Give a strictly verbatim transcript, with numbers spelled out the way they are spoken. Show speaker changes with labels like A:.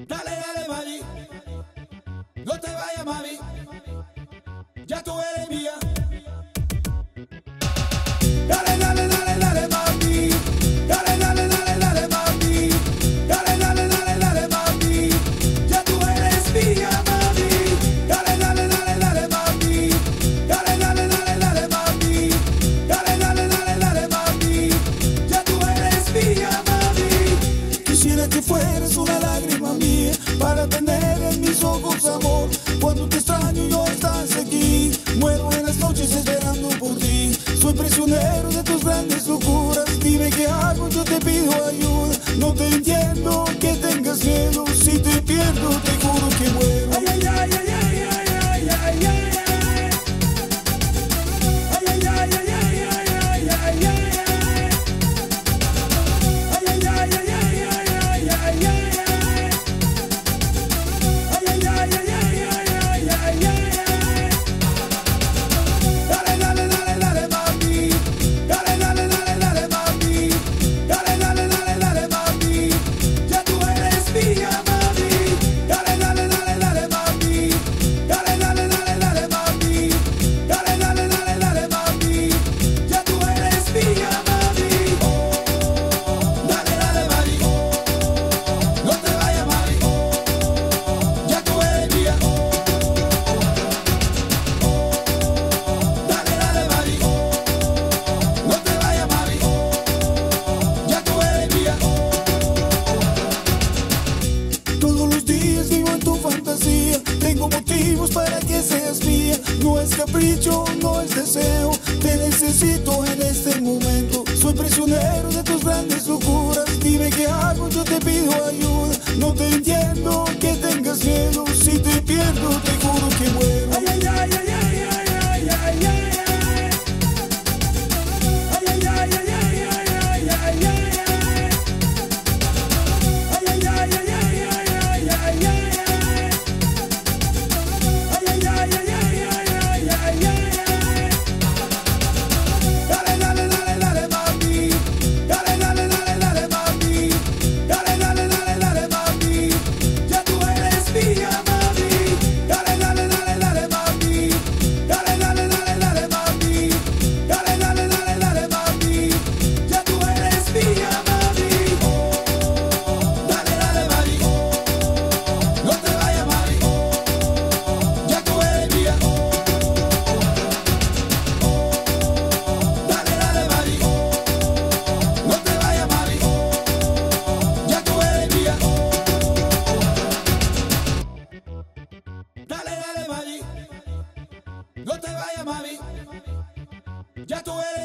A: Dale, dale, mami, no te vayas, mami, ya tú eres mía. Dale, dale, dale, dale, mami, dale, dale, dale, dale, mami, dale, dale, dale, dale, mami, ya tú eres mía, mami. Dale, dale, dale, dale, mami, dale, dale, dale, dale, mami, dale, dale, dale, dale, mami, ya tú eres mía, mami. Quisiera que fueras una lágrima mía para tener en mis ojos amor. Cuando te extraño y no estás aquí, muero en las noches esperando por ti. Soy prisionero de tus grandes locuras. Dime qué hago, yo te pido ayuda. No te entiendo que tengas miedo. Si te pierdo, te juro que muero. Ay, ay, ay, ay, ay, ay, ay, ay, ay. Ay, ay, ay, ay, ay, ay, ay, ay, ay. Ay, ay, ay, ay, ay, ay, ay, ay, ay. Ay, ay, ay, ay, ay, ay, ay, ay. Dale, dale, dale, dale, mami. Dale, dale, dale, dale, mami. Dale, dale, dale, dale, mami. Ya tú eres mía, mami. Dale, dale, dale, dale, mami. Dale, dale, dale, dale, mami. Dale, dale, dale, dale, mami. Ya tú eres mía, mami. Dale, dale, mami. No te vayas, mami. Ya tú eres mía. Dale, dale, mami. No te vayas, mami. Ya tú eres mía. Todos los días vivo en tu fantasía. Tengo motivos para que seas mía. No es capricho, no es deseo. Te necesito en este momento. Soy prisionero de tus grandes locuras. Dime qué hago, yo te pido ayuda. No te entiendo que tengas miedo. Si te pierdo, te juro que muero. Ay, ay, ay, ay, ay, ay, ay, ay, ay. Ay, ay, ay, ay, ay, ay, ay, ay, ay. Ay, ay, ay, ay, ay, ay, ay, ay, ay. Ay, ay, ay, ay, ay, ay, ay, ay. Dale, dale, dale, dale, mami. Dale, dale, dale, dale, mami. Dale, dale, dale, dale, mami. Ya tú eres mía, mami. Dale, dale, dale, dale, mami. Dale, dale, dale, dale, mami. Dale, dale, dale, dale, mami. Ya tú eres mía, mami. Dale, dale, mami. No te vayas, mami. Ya tú eres mía. Dale, dale, mami. No te vayas, mami. Ya tú eres mía. Dale, dale, mami. No te vayas, mami. Ya tú eres